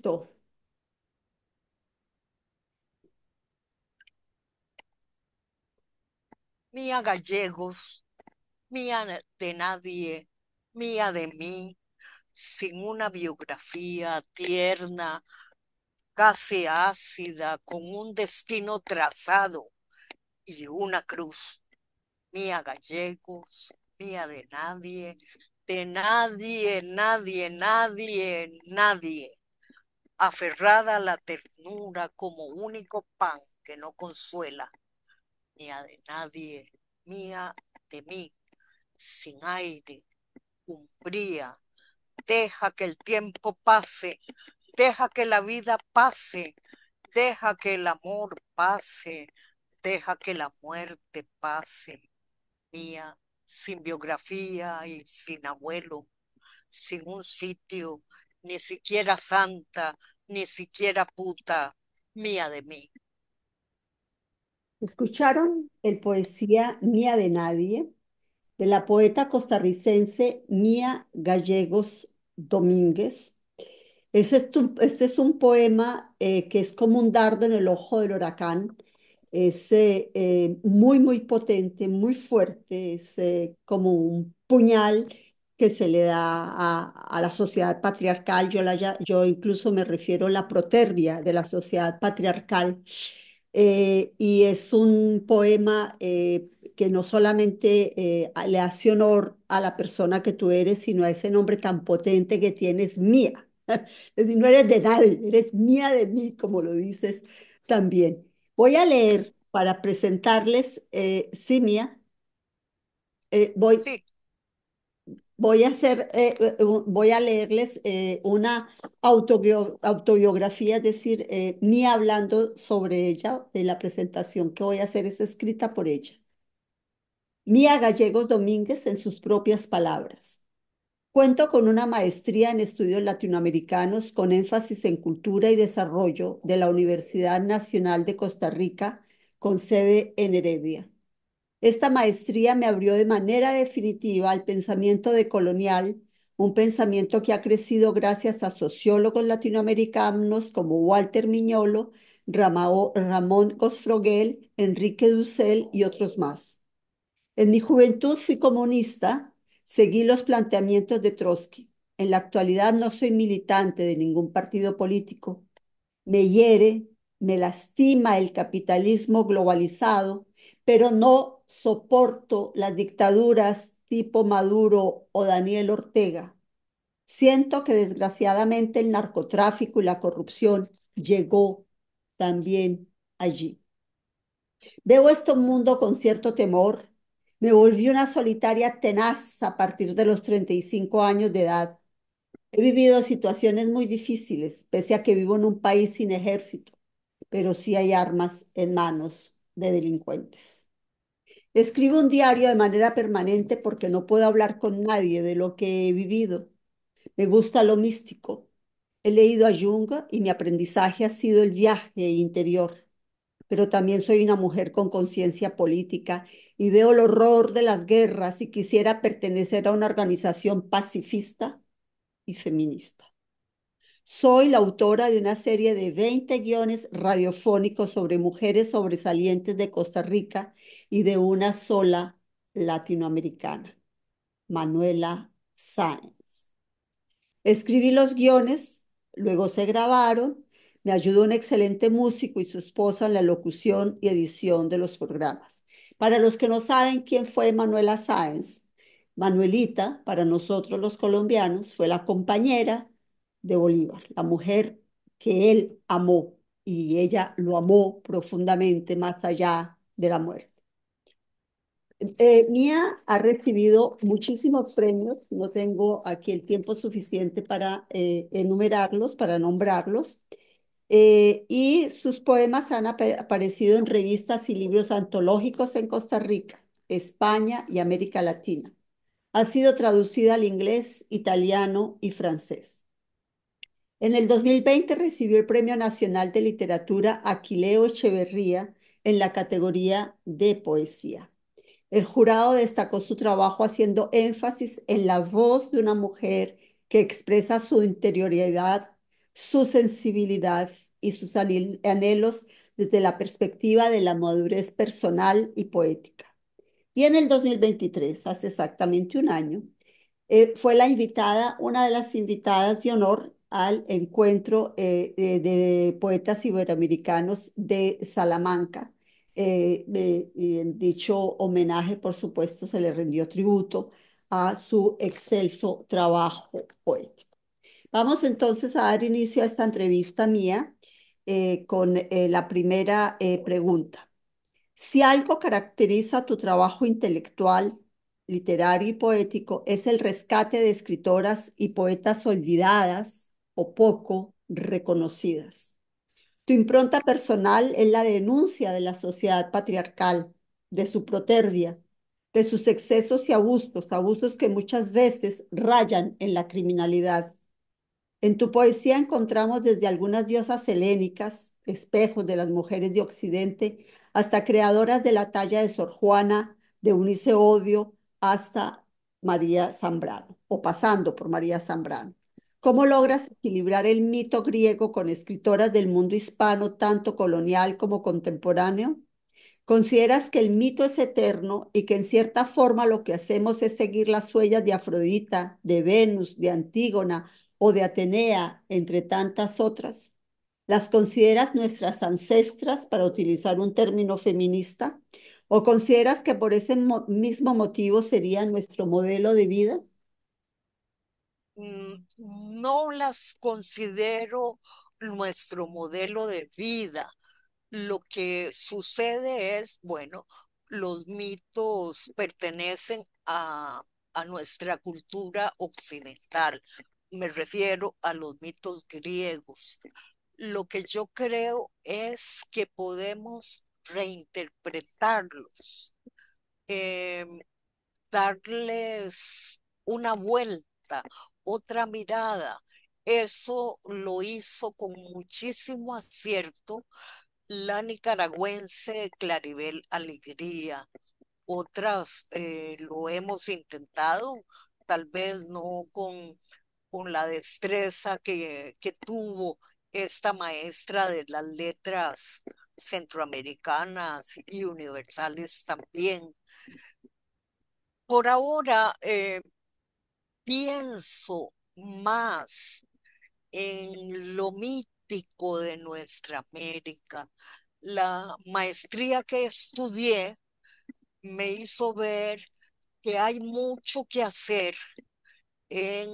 listo. Mía Gallegos, mía de nadie, mía de mí, sin una biografía tierna, casi ácida, con un destino trazado y una cruz. Mía Gallegos, mía de nadie, nadie, nadie, nadie, aferrada a la ternura como único pan que no consuela. Mía de nadie, mía de mí, sin aire, umbría. Deja que el tiempo pase, deja que la vida pase, deja que el amor pase, deja que la muerte pase. Mía, sin biografía y sin abuelo, sin un sitio, ni siquiera santa, ni siquiera puta, mía de mí. ¿Escucharon el poesía Mía de Nadie de la poeta costarricense Mía Gallegos Domínguez? Este es un poema que es como un dardo en el ojo del huracán. Es muy, muy potente, muy fuerte. Es como un puñal que se le da a la sociedad patriarcal. Yo incluso me refiero a la protervia de la sociedad patriarcal. Y es un poema que no solamente le hace honor a la persona que tú eres, sino a ese nombre tan potente que tienes, Mía. Es decir, no eres de nadie, eres mía de mí, como lo dices también. Voy a leer para presentarles, sí, Mía, eh, voy, Sí, voy a leerles una autobiografía, es decir, Mía hablando sobre ella, la presentación que voy a hacer es escrita por ella. Mía Gallegos Domínguez en sus propias palabras. Cuento con una maestría en estudios latinoamericanos con énfasis en cultura y desarrollo de la Universidad Nacional de Costa Rica, con sede en Heredia. Esta maestría me abrió de manera definitiva al pensamiento decolonial, un pensamiento que ha crecido gracias a sociólogos latinoamericanos como Walter Miñolo, Ramón Cosfroguel, Enrique Dussel y otros más. En mi juventud fui comunista, seguí los planteamientos de Trotsky. En la actualidad no soy militante de ningún partido político. Me hiere, me lastima el capitalismo globalizado, pero no soporto las dictaduras tipo Maduro o Daniel Ortega. Siento que desgraciadamente el narcotráfico y la corrupción llegó también allí. Veo este mundo con cierto temor. Me volví una solitaria tenaz a partir de los 35 años de edad. He vivido situaciones muy difíciles, pese a que vivo en un país sin ejército, pero sí hay armas en manos de delincuentes. Escribo un diario de manera permanente porque no puedo hablar con nadie de lo que he vivido. Me gusta lo místico. He leído a Jung y mi aprendizaje ha sido el viaje interior, pero también soy una mujer con conciencia política y veo el horror de las guerras y quisiera pertenecer a una organización pacifista y feminista. Soy la autora de una serie de 20 guiones radiofónicos sobre mujeres sobresalientes de Costa Rica y de una sola latinoamericana, Manuela Sáenz. Escribí los guiones, luego se grabaron, me ayudó un excelente músico y su esposa en la locución y edición de los programas. Para los que no saben quién fue Manuela Sáenz, Manuelita, para nosotros los colombianos, fue la compañera de Bolívar, la mujer que él amó y ella lo amó profundamente más allá de la muerte. Mía ha recibido muchísimos premios, no tengo aquí el tiempo suficiente para enumerarlos, para nombrarlos, y sus poemas han aparecido en revistas y libros antológicos en Costa Rica, España y América Latina. Ha sido traducida al inglés, italiano y francés. En el 2020 recibió el Premio Nacional de Literatura Aquileo Echeverría en la categoría de poesía. El jurado destacó su trabajo haciendo énfasis en la voz de una mujer que expresa su interioridad su sensibilidad y sus anhelos desde la perspectiva de la madurez personal y poética. Y en el 2023, hace exactamente un año, fue la invitada, una de las invitadas de honor al encuentro de poetas iberoamericanos de Salamanca. Y en dicho homenaje, por supuesto, se le rindió tributo a su excelso trabajo poético. Vamos entonces a dar inicio a esta entrevista mía con la primera pregunta. Si algo caracteriza tu trabajo intelectual, literario y poético, es el rescate de escritoras y poetas olvidadas o poco reconocidas. Tu impronta personal es la denuncia de la sociedad patriarcal, de su protervia, de sus excesos y abusos, abusos que muchas veces rayan en la criminalidad. En tu poesía encontramos desde algunas diosas helénicas, espejos de las mujeres de Occidente, hasta creadoras de la talla de Sor Juana, de Unice Odio, hasta María Zambrano, o pasando por María Zambrano. ¿Cómo logras equilibrar el mito griego con escritoras del mundo hispano, tanto colonial como contemporáneo? ¿Consideras que el mito es eterno y que en cierta forma lo que hacemos es seguir las huellas de Afrodita, de Venus, de Antígona o de Atenea, entre tantas otras? ¿Las consideras nuestras ancestras, para utilizar un término feminista? ¿O consideras que por ese mismo motivo sería nuestro modelo de vida? No las considero nuestro modelo de vida. Lo que sucede es, bueno, los mitos pertenecen a nuestra cultura occidental. Me refiero a los mitos griegos. Lo que yo creo es que podemos reinterpretarlos, em, darles una vuelta, otra mirada. Eso lo hizo con muchísimo acierto la nicaragüense Claribel Alegría. Otras lo hemos intentado, tal vez no con la destreza que tuvo esta maestra de las letras centroamericanas y universales también. Por ahora pienso más en lo mítico de nuestra América. La maestría que estudié me hizo ver que hay mucho que hacer en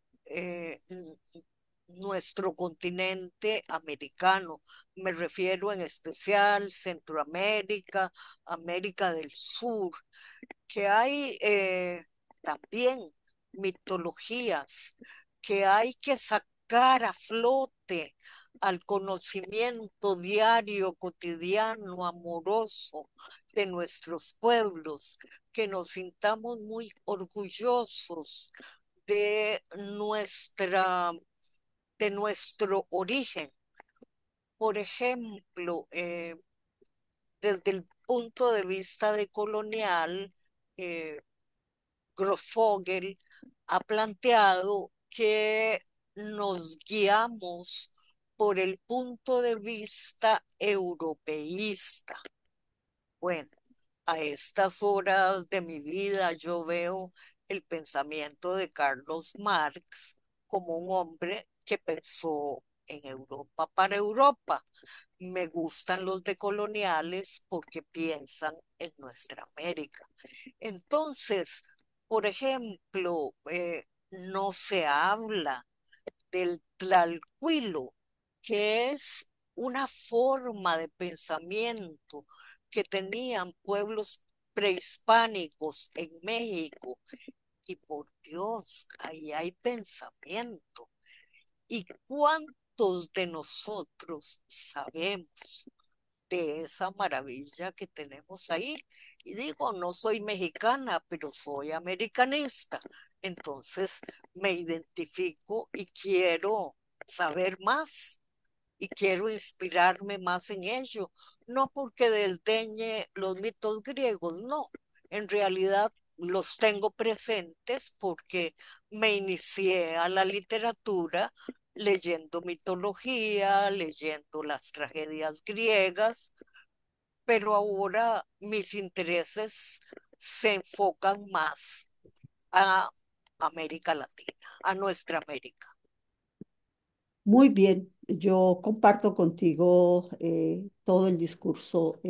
nuestro continente americano. Me refiero en especial Centroamérica, América del Sur, que hay también mitologías que hay que sacar a flote al conocimiento diario, cotidiano, amoroso de nuestros pueblos, que nos sintamos muy orgullosos de de nuestro origen. Por ejemplo, desde el punto de vista de colonial, eh, Grossfogel ha planteado que nos guiamos por el punto de vista europeísta. Bueno, a estas horas de mi vida yo veo el pensamiento de Carlos Marx como un hombre que pensó en Europa para Europa. Me gustan los decoloniales porque piensan en nuestra América. Entonces, por ejemplo, no se habla del tlalcuilo, que es una forma de pensamiento que tenían pueblos prehispánicos en México. Y por Dios, ahí hay pensamiento. ¿Y cuántos de nosotros sabemos de esa maravilla que tenemos ahí? Y digo, no soy mexicana, pero soy americanista. Entonces me identifico y quiero saber más y quiero inspirarme más en ello. No porque desdeñe los mitos griegos, no. En realidad los tengo presentes porque me inicié a la literatura leyendo mitología, leyendo las tragedias griegas, pero ahora mis intereses se enfocan más a América Latina, a nuestra América. Muy bien, yo comparto contigo todo el discurso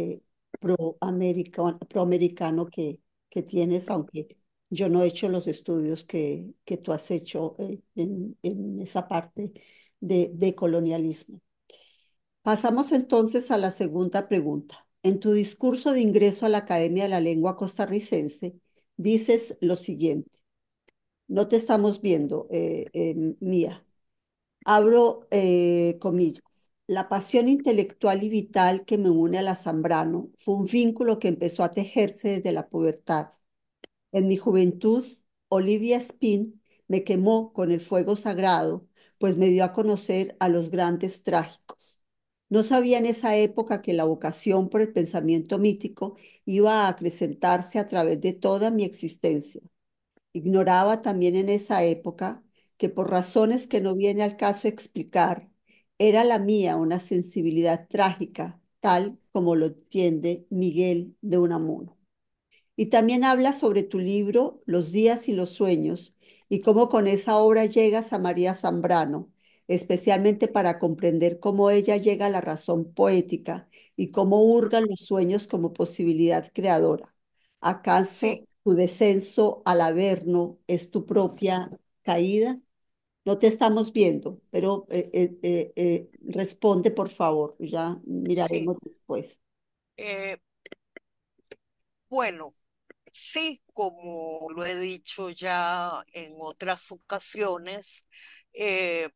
proamericano que tienes, aunque yo no he hecho los estudios que tú has hecho en esa parte de colonialismo. Pasamos entonces a la segunda pregunta. En tu discurso de ingreso a la Academia de la Lengua Costarricense, dices lo siguiente. No te estamos viendo, Mía. Abro comillas. La pasión intelectual y vital que me une a la Zambrano fue un vínculo que empezó a tejerse desde la pubertad. En mi juventud, Olivia Spin me quemó con el fuego sagrado, pues me dio a conocer a los grandes trágicos. No sabía en esa época que la vocación por el pensamiento mítico iba a acrecentarse a través de toda mi existencia. Ignoraba también en esa época que por razones que no viene al caso explicar, era la mía una sensibilidad trágica, tal como lo entiende Miguel de Unamuno. Y también habla sobre tu libro Los días y los sueños y cómo con esa obra llegas a María Zambrano, especialmente para comprender cómo ella llega a la razón poética y cómo hurga los sueños como posibilidad creadora. Sí, ¿Acaso tu descenso al Averno es tu propia caída? No te estamos viendo, pero responde por favor, ya sí. miraremos después. Eh, bueno, sí, como lo he dicho ya en otras ocasiones, eh,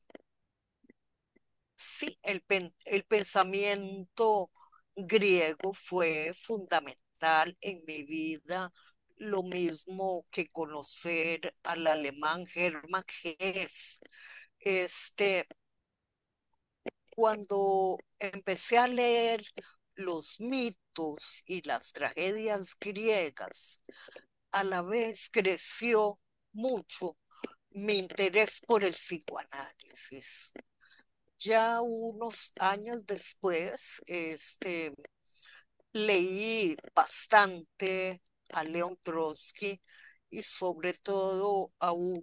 sí, el pensamiento griego fue fundamental en mi vida, lo mismo que conocer al alemán Hermann Hesse. Este, Cuando empecé a leer los mitos y las tragedias griegas, a la vez creció mucho mi interés por el psicoanálisis. Ya unos años después, leí bastante a León Trotsky y sobre todo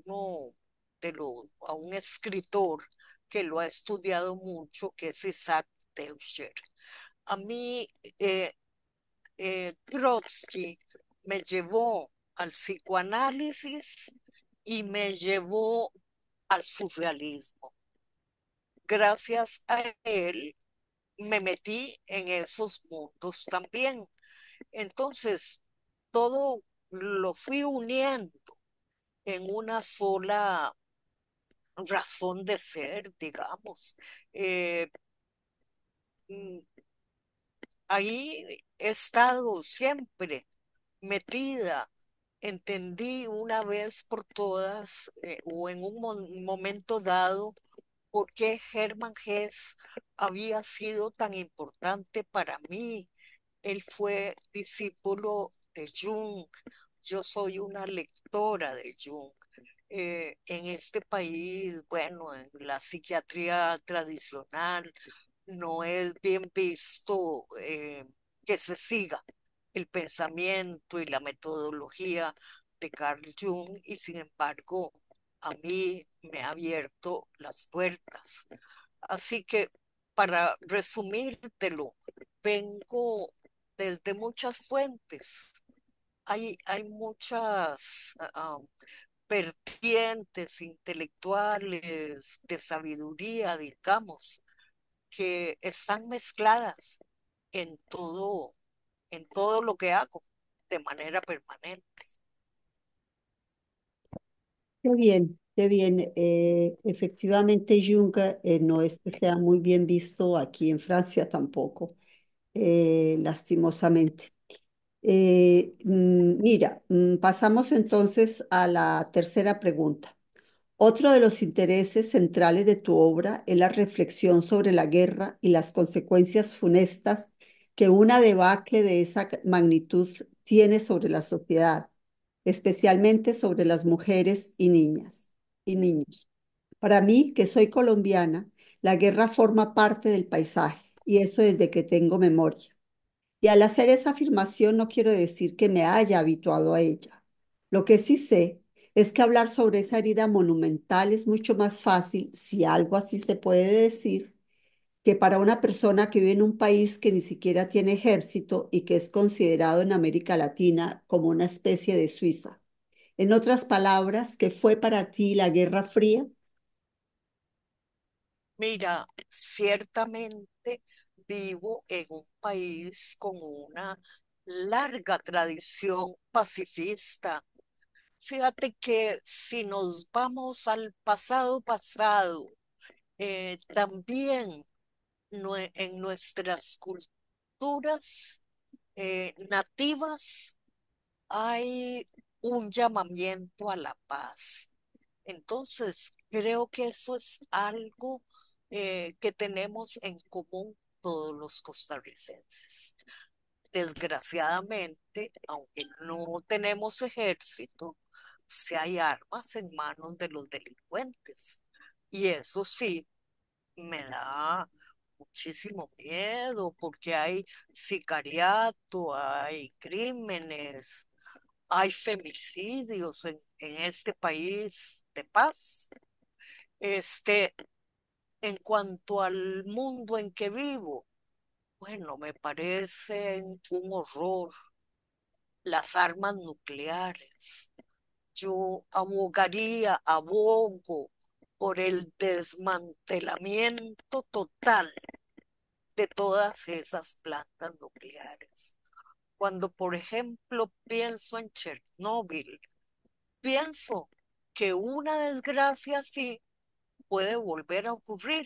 a un escritor que lo ha estudiado mucho, que es Isaac Deutscher. A mí, eh, Trotsky me llevó al psicoanálisis y me llevó al surrealismo. Gracias a él me metí en esos mundos también. Entonces, todo lo fui uniendo en una sola razón de ser, digamos. Eh, mm, Ahí he estado siempre metida. Entendí una vez por todas, o en un momento dado, por qué Hermann Hesse había sido tan importante para mí. Él fue discípulo de Jung. Yo soy una lectora de Jung. En este país, bueno, en la psiquiatría tradicional, no es bien visto que se siga el pensamiento y la metodología de Carl Jung y sin embargo a mí me ha abierto las puertas. Así que para resumírtelo, vengo desde muchas fuentes. Hay muchas vertientes intelectuales de sabiduría, digamos, que están mezcladas en en todo lo que hago de manera permanente. Qué bien, qué bien. Efectivamente, Jung no es que sea muy bien visto aquí en Francia tampoco, lastimosamente. Mira, pasamos entonces a la tercera pregunta. Otro de los intereses centrales de tu obra es la reflexión sobre la guerra y las consecuencias funestas que una debacle de esa magnitud tiene sobre la sociedad, especialmente sobre las mujeres y niñas y niños. Para mí, que soy colombiana, la guerra forma parte del paisaje y eso desde que tengo memoria. Y al hacer esa afirmación no quiero decir que me haya habituado a ella. Lo que sí sé es que hablar sobre esa herida monumental es mucho más fácil, si algo así se puede decir, que para una persona que vive en un país que ni siquiera tiene ejército y que es considerado en América Latina como una especie de Suiza. En otras palabras, ¿qué fue para ti la Guerra Fría? Mira, ciertamente vivo en un país con una larga tradición pacifista. Fíjate que si nos vamos al pasado pasado, también en nuestras culturas nativas hay un llamamiento a la paz. Entonces, creo que eso es algo que tenemos en común todos los costarricenses. Desgraciadamente, aunque no tenemos ejército, sí hay armas en manos de los delincuentes. Y eso sí, me da muchísimo miedo porque hay sicariato, hay crímenes, hay femicidios en este país de paz. Este, en cuanto al mundo en que vivo, bueno, me parecen un horror las armas nucleares. Yo abogo por el desmantelamiento total de todas esas plantas nucleares. Cuando, por ejemplo, pienso en Chernóbil, pienso que una desgracia así puede volver a ocurrir.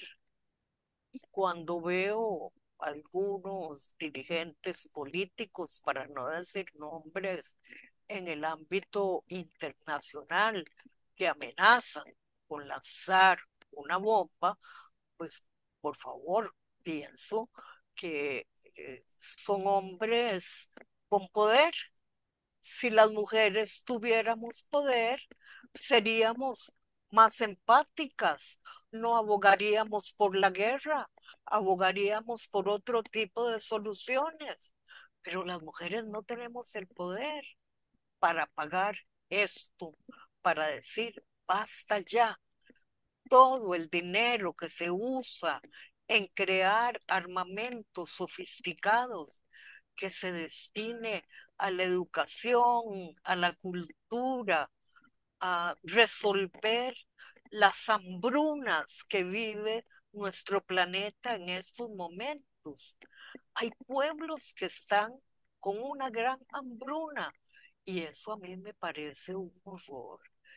Cuando veo algunos dirigentes políticos, para no decir nombres, en el ámbito internacional que amenazan con lanzar una bomba, pues por favor, pienso que son hombres con poder. Si las mujeres tuviéramos poder, seríamos más empáticas, no abogaríamos por la guerra, abogaríamos por otro tipo de soluciones. Pero las mujeres no tenemos el poder para pagar esto, para decir, basta ya, todo el dinero que se usa en crear armamentos sofisticados que se destine a la educación, a la cultura, a resolver las hambrunas que vive nuestro planeta en estos momentos. Hay pueblos que están con una gran hambruna y eso a mí me parece un horror.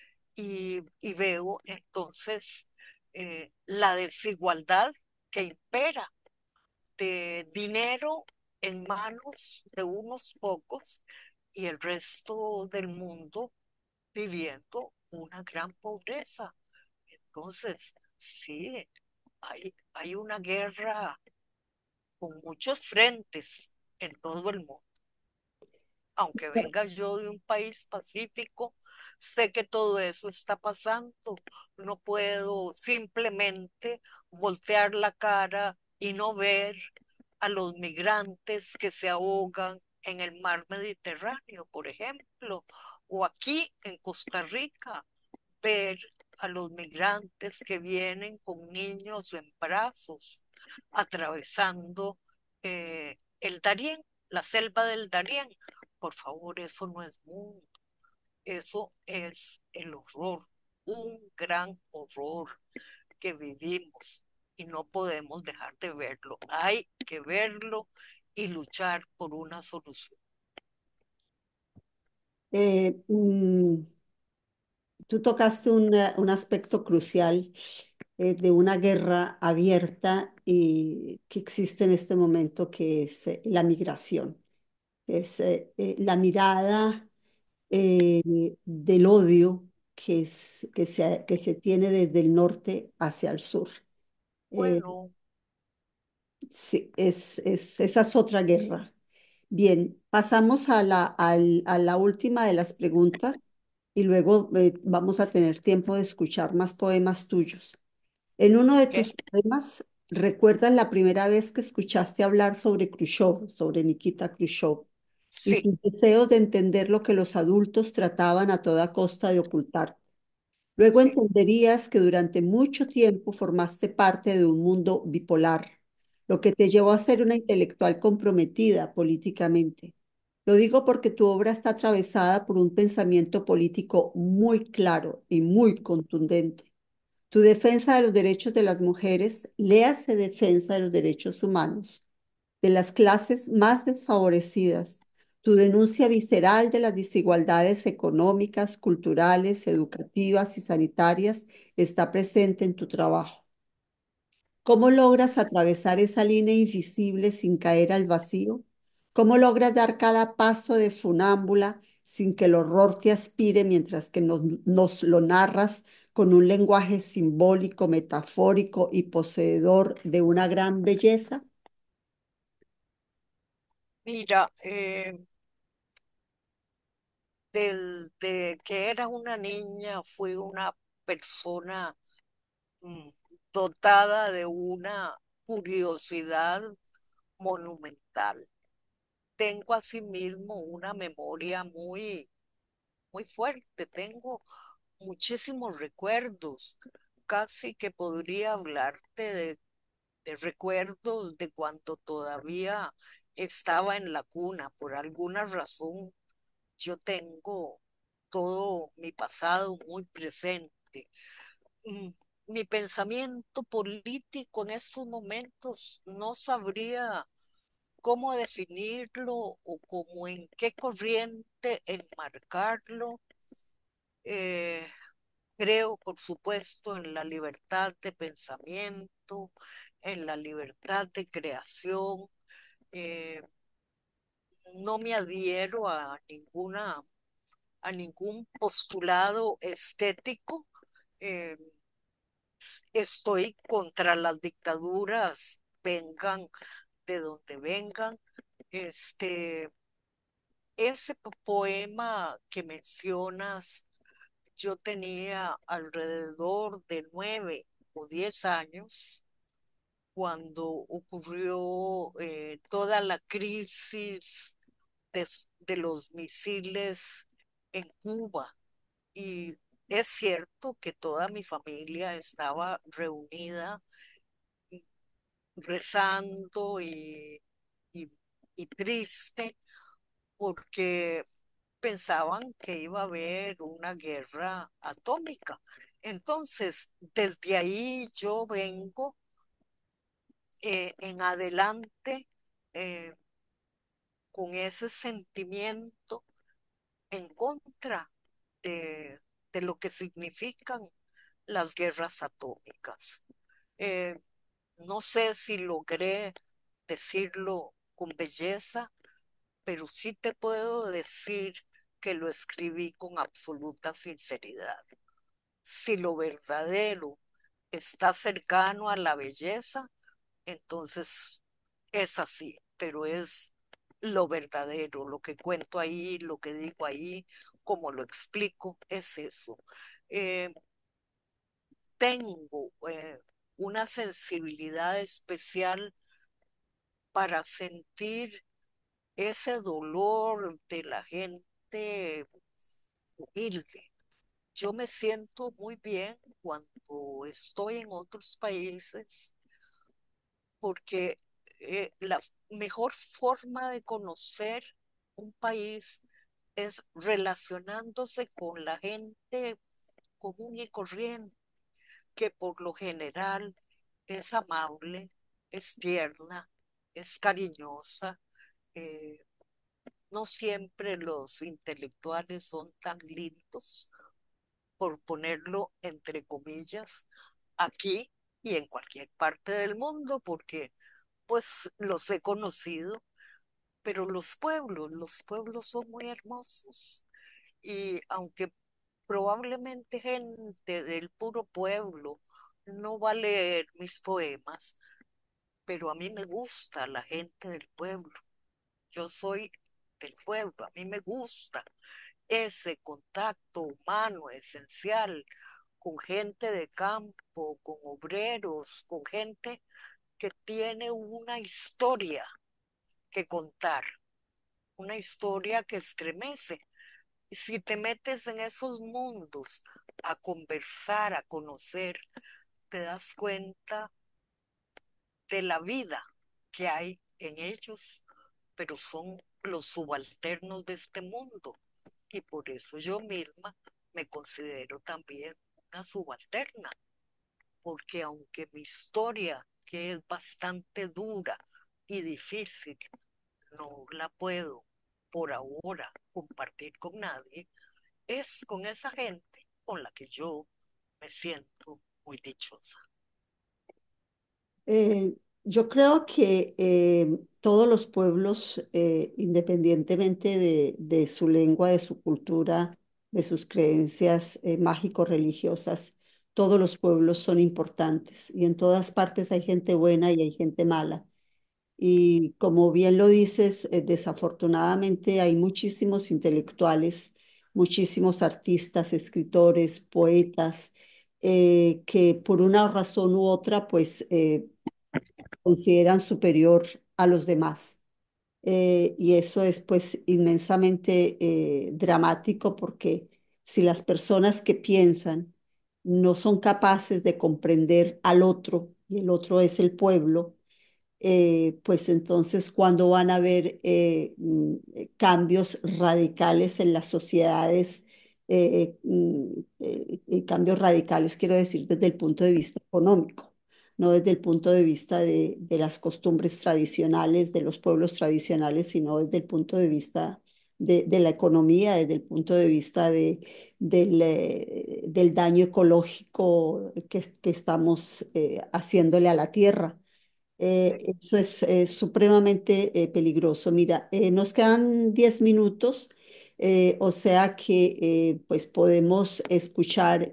Y veo entonces la desigualdad que impera de dinero en manos de unos pocos y el resto del mundo viviendo una gran pobreza. Entonces, sí, hay una guerra con muchos frentes en todo el mundo. Aunque venga yo de un país pacífico, sé que todo eso está pasando. No puedo simplemente voltear la cara y no ver a los migrantes que se ahogan en el mar Mediterráneo, por ejemplo, o aquí en Costa Rica, ver a los migrantes que vienen con niños en brazos, atravesando el Darién, la selva del Darién. Por favor, eso no es mundo, eso es el horror, un gran horror que vivimos y no podemos dejar de verlo. Hay que verlo y luchar por una solución. Eh, mm, Tú tocaste un aspecto crucial de una guerra abierta y que existe en este momento, que es la migración. Es la mirada del odio que se tiene desde el norte hacia el sur. Eh, Bueno, sí, esa es otra guerra. Bien, pasamos a a la última de las preguntas. y luego vamos a tener tiempo de escuchar más poemas tuyos. En uno de ¿Qué? tus poemas, ¿recuerdas la primera vez que escuchaste hablar sobre Khrushchev, sobre Nikita Khrushchev, y Sí, tus deseos de entender lo que los adultos trataban a toda costa de ocultar? Luego sí. entenderías que durante mucho tiempo formaste parte de un mundo bipolar, lo que te llevó a ser una intelectual comprometida políticamente. Lo digo porque tu obra está atravesada por un pensamiento político muy claro y muy contundente. Tu defensa de los derechos de las mujeres, léase defensa de los derechos humanos, de las clases más desfavorecidas, tu denuncia visceral de las desigualdades económicas, culturales, educativas y sanitarias está presente en tu trabajo. ¿Cómo logras atravesar esa línea invisible sin caer al vacío? ¿Cómo logras dar cada paso de funámbula sin que el horror te aspire mientras que nos lo narras con un lenguaje simbólico, metafórico y poseedor de una gran belleza? Mira, desde que era una niña fui una persona mm, dotada de una curiosidad monumental. Tengo asimismo una memoria muy fuerte, tengo muchísimos recuerdos, casi que podría hablarte de recuerdos de cuando todavía estaba en la cuna. Por alguna razón, yo tengo todo mi pasado muy presente. Mm, Mi pensamiento político en estos momentos no sabría cómo definirlo o cómo en qué corriente enmarcarlo. Eh, Creo, por supuesto, en la libertad de pensamiento, en la libertad de creación. Eh, no me adhiero a ningún postulado estético. Eh, Estoy contra las dictaduras, vengan de donde vengan. Este, ese poema que mencionas, yo tenía alrededor de 9 o 10 años cuando ocurrió toda la crisis de los misiles en Cuba. Y es cierto que toda mi familia estaba reunida rezando y, y triste porque pensaban que iba a haber una guerra atómica. Entonces, desde ahí yo vengo en adelante eh, con ese sentimiento en contra de, de lo que significan las guerras atómicas. Eh, no sé si logré decirlo con belleza, pero sí te puedo decir que lo escribí con absoluta sinceridad. Si lo verdadero está cercano a la belleza, entonces es así, pero es lo verdadero, lo que cuento ahí, lo que digo ahí, como lo explico, es eso. Eh, Tengo una sensibilidad especial para sentir ese dolor de la gente humilde. Yo me siento muy bien cuando estoy en otros países porque la mejor forma de conocer un país es relacionándose con la gente común y corriente, que por lo general es amable, es tierna, es cariñosa. eh, no siempre los intelectuales son tan lindos, por ponerlo entre comillas, aquí y en cualquier parte del mundo, porque pues los he conocido, pero los pueblos son muy hermosos. Y aunque probablemente gente del puro pueblo no va a leer mis poemas, pero a mí me gusta la gente del pueblo. Yo soy del pueblo, a mí me gusta. ese contacto humano esencial con gente de campo, con obreros, con gente que tiene una historia que contar, una historia que estremece. Y si te metes en esos mundos a conversar, a conocer, te das cuenta de la vida que hay en ellos, pero son los subalternos de este mundo. Y por eso yo misma me considero también una subalterna, porque aunque mi historia, que es bastante dura y difícil, no la puedo por ahora compartir con nadie, es con esa gente con la que yo me siento muy dichosa. Eh, yo creo que todos los pueblos, independientemente de su lengua, de su cultura, de sus creencias mágico-religiosas, todos los pueblos son importantes y en todas partes hay gente buena y hay gente mala. Y como bien lo dices, desafortunadamente hay muchísimos intelectuales, muchísimos artistas, escritores, poetas, que por una razón u otra, pues consideran superior a los demás. Y eso es pues inmensamente dramático porque si las personas que piensan no son capaces de comprender al otro, y el otro es el pueblo, pues entonces cuando van a haber cambios radicales en las sociedades, cambios radicales quiero decir desde el punto de vista económico, no desde el punto de vista de las costumbres tradicionales, de los pueblos tradicionales, sino desde el punto de vista de la economía, desde el punto de vista del daño ecológico que estamos haciéndole a la tierra. Sí, Eso es supremamente peligroso. Mira, nos quedan 10 minutos, o sea que pues podemos escuchar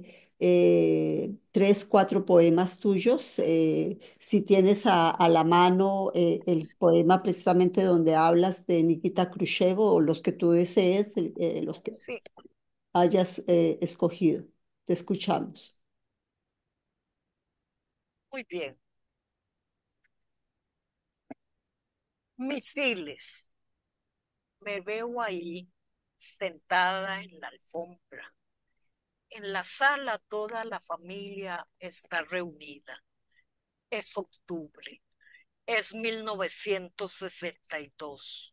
tres, cuatro poemas tuyos. Si tienes a la mano el poema precisamente donde hablas de Nikita Khrushchev o los que tú desees, los que sí, hayas escogido. Te escuchamos. muy bien. Misiles. Me veo ahí sentada en la alfombra. En la sala toda la familia está reunida. Es octubre, es 1962.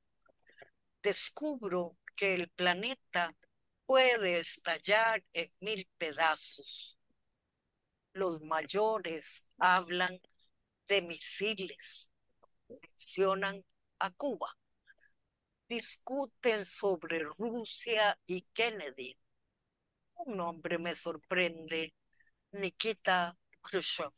Descubro que el planeta puede estallar en mil pedazos. Los mayores hablan de misiles, mencionan a Cuba, discuten sobre Rusia y Kennedy. Un nombre me sorprende, Nikita Khrushchev.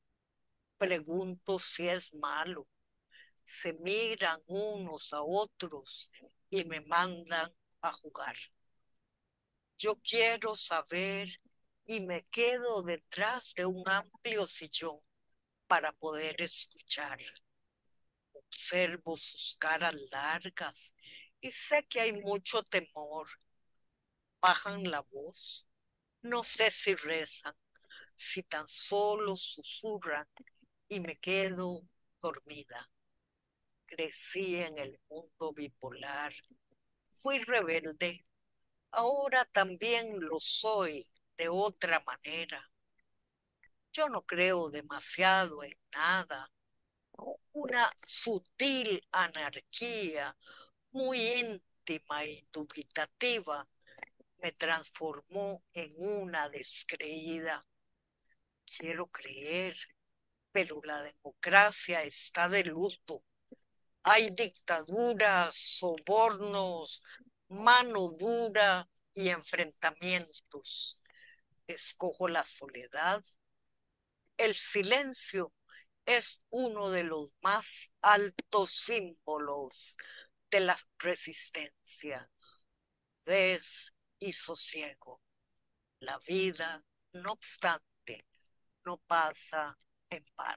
Pregunto si es malo. Se miran unos a otros y me mandan a jugar. Yo quiero saber y me quedo detrás de un amplio sillón para poder escuchar. Observo sus caras largas y sé que hay mucho temor. Bajan la voz. No sé si rezan, si tan solo susurran y me quedo dormida. Crecí en el mundo bipolar, fui rebelde, ahora también lo soy de otra manera. Yo no creo demasiado en nada, una sutil anarquía muy íntima y dubitativa me transformó en una descreída. Quiero creer, pero la democracia está de luto. Hay dictaduras, sobornos, mano dura y enfrentamientos. Escojo la soledad. El silencio es uno de los más altos símbolos de la resistencia. Des y sosiego. La vida, no obstante, no pasa en vano.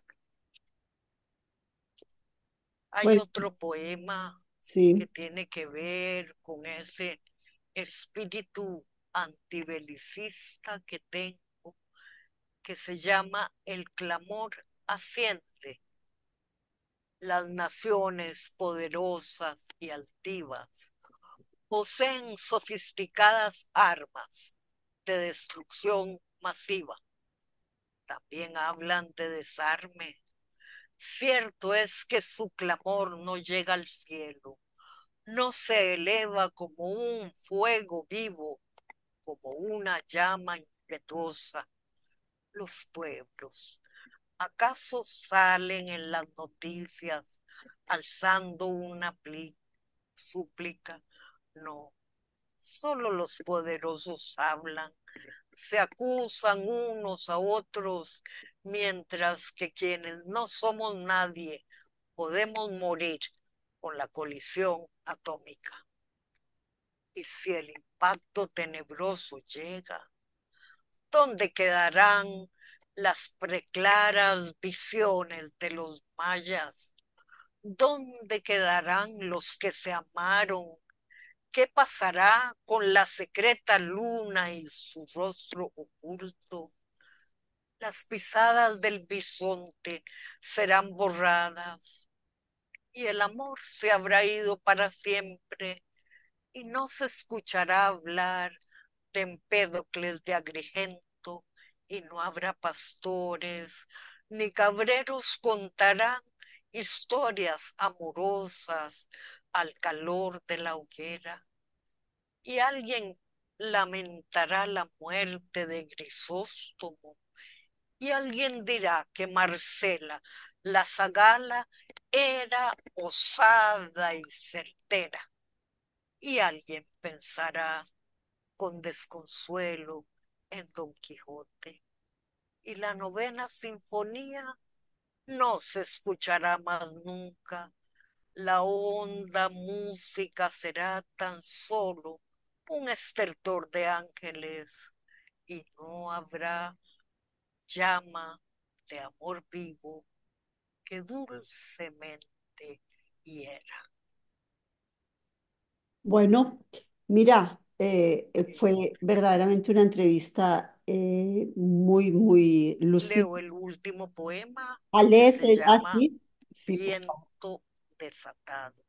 Hay Bueno, otro poema que sí. tiene que ver con ese espíritu antibelicista que tengo, que se llama el clamor asciende. Las naciones poderosas y altivas poseen sofisticadas armas de destrucción masiva. También hablan de desarme. Cierto es que su clamor no llega al cielo, no se eleva como un fuego vivo, como una llama impetuosa. Los pueblos, ¿acaso salen en las noticias alzando una súplica? No, solo los poderosos hablan, se acusan unos a otros, mientras que quienes no somos nadie podemos morir con la colisión atómica. Y si el impacto tenebroso llega, ¿dónde quedarán las preclaras visiones de los mayas? ¿Dónde quedarán los que se amaron? ¿Qué pasará con la secreta luna y su rostro oculto? Las pisadas del bisonte serán borradas y el amor se habrá ido para siempre y no se escuchará hablar de Empédocles de Agrigento y no habrá pastores ni cabreros contarán historias amorosas al calor de la hoguera y alguien lamentará la muerte de Grisóstomo y alguien dirá que Marcela, la zagala, era osada y certera. Y alguien pensará con desconsuelo en Don Quijote. Y la novena sinfonía no se escuchará más nunca. La honda música será tan solo un estertor de ángeles y no habrá llama de amor vivo que dulcemente hiera. Bueno, mira, fue verdaderamente una entrevista muy, muy lúcida. Leo el último poema que se Alete, llama sí, sí, por favor. Viento desatado.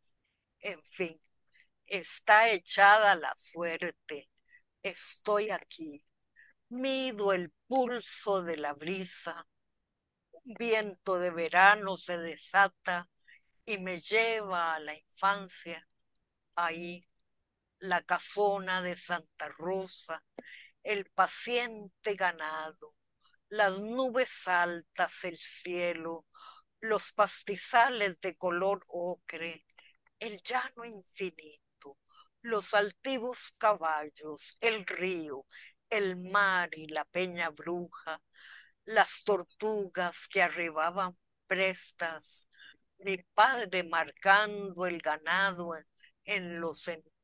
En fin, está echada la suerte. Estoy aquí. Mido el pulso de la brisa. Un viento de verano se desata y me lleva a la infancia. Ahí, la casona de Santa Rosa, el paciente ganado, las nubes altas, el cielo, los pastizales de color ocre, el llano infinito, los altivos caballos, el río, el mar y la peña bruja, las tortugas que arribaban prestas, mi padre marcando el ganado en los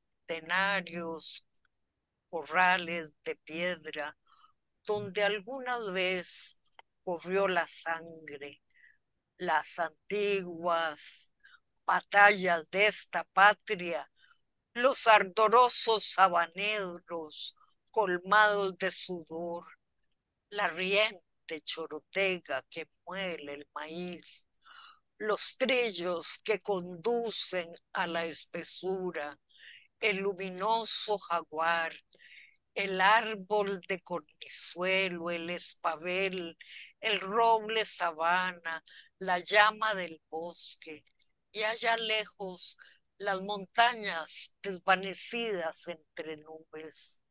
centenarios corrales de piedra, donde alguna vez corrió la sangre, las antiguas batallas de esta patria, los ardorosos habaneros colmados de sudor, la riente chorotega que muele el maíz, los trillos que conducen a la espesura, el luminoso jaguar, el árbol de cornizuelo, el espabel, el roble sabana, la llama del bosque, y allá lejos las montañas desvanecidas entre nubes.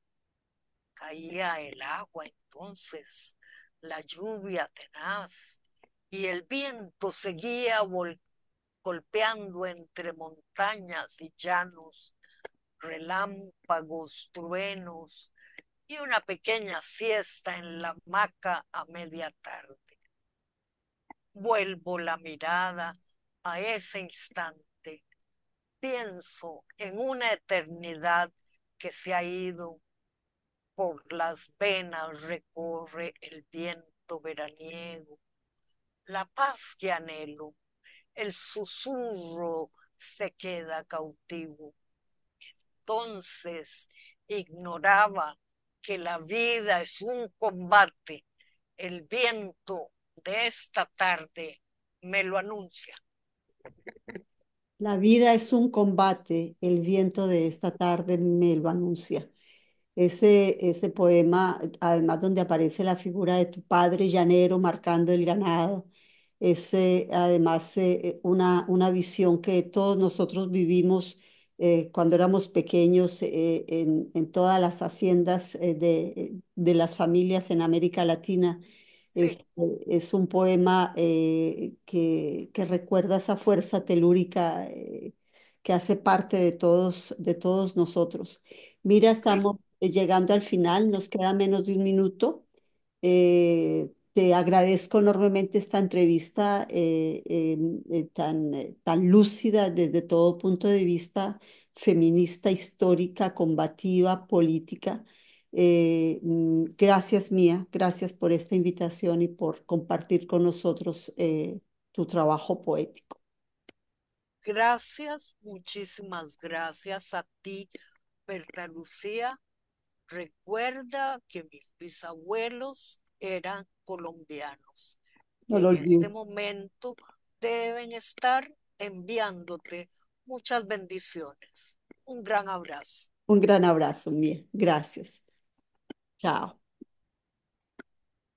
Caía el agua entonces, la lluvia tenaz, y el viento seguía golpeando entre montañas y llanos, relámpagos, truenos, y una pequeña siesta en la hamaca a media tarde. Vuelvo la mirada a ese instante, pienso en una eternidad que se ha ido, por las venas recorre el viento veraniego, la paz que anhelo, el susurro se queda cautivo. entonces ignoraba que la vida es un combate, el viento de esta tarde me lo anuncia. La vida es un combate, el viento de esta tarde me lo anuncia. Ese poema, además donde aparece la figura de tu padre llanero marcando el ganado, además una visión que todos nosotros vivimos cuando éramos pequeños en todas las haciendas de las familias en América Latina. Es, Sí, es un poema que recuerda esa fuerza telúrica que hace parte de todos nosotros. Mira, sí. estamos llegando al final, nos queda menos de un minuto. Te agradezco enormemente esta entrevista tan lúcida desde todo punto de vista feminista, histórica, combativa, política. Gracias, Mía, gracias por esta invitación y por compartir con nosotros tu trabajo poético. Gracias, muchísimas gracias a ti, Berta Lucía. Recuerda que mis bisabuelos eran colombianos No y lo en olvides. este momento deben estar enviándote muchas bendiciones. Un gran abrazo. Un gran abrazo, Mía. Gracias. Chao.